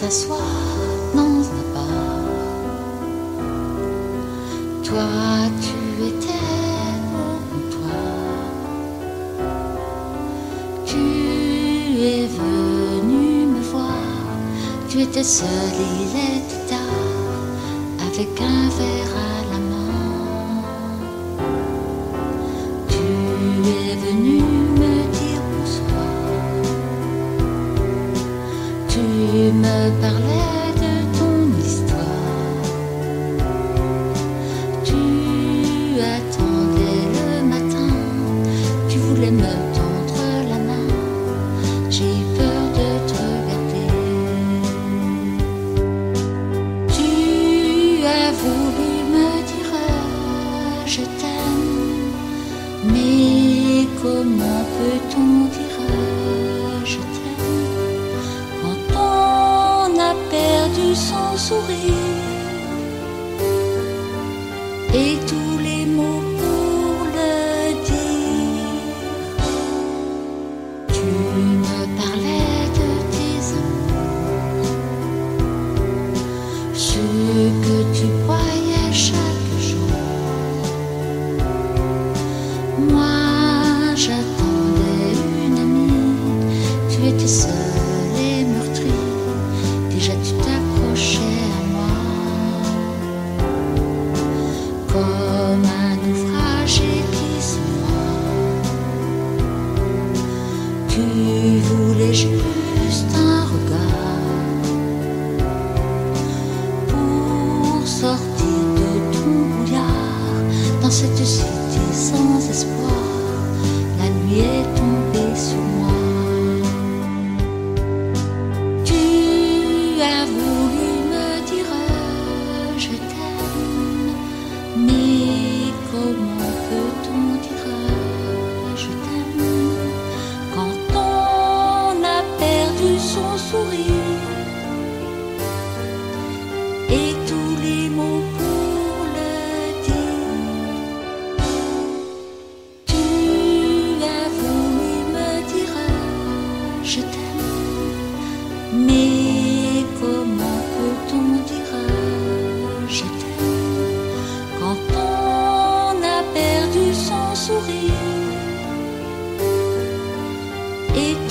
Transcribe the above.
s'asseoir dans un bar. Toi, tu étais au comptoir. Tu es venu me voir. Tu étais seul, il était tard, avec un verre à la main. Tu es venu me dire bonsoir. Tu me parlais de ton histoire. Tu attendais le matin. Tu voulais me tendre la main. J'ai eu peur de te regarder. Tu as voulu me dire je t'aime. Mais comment peut-on dire je t'aime quand on a perdu son sourire et tous les mots pour le dire? Tu me parlais de tes amours, ce que tu croyais chaque jour. Moi, j'attendais une amie. Tu étais seule et meurtrie. Déjà tu t'approchais à moi comme un naufragé qui se noie. Tu voulais juste un regard pour sortir de ton brouillard dans cette cité sans espoir. La nuit est tombée sur moi. Tu as voulu me dire je t'aime. Mais comment peut-on dire je t'aime quand on a perdu son sourire et tous les mots pour le dire? Tu as voulu me dire je t'aime. Mais comment peut-on dire je t'aime quand on a perdu son sourire et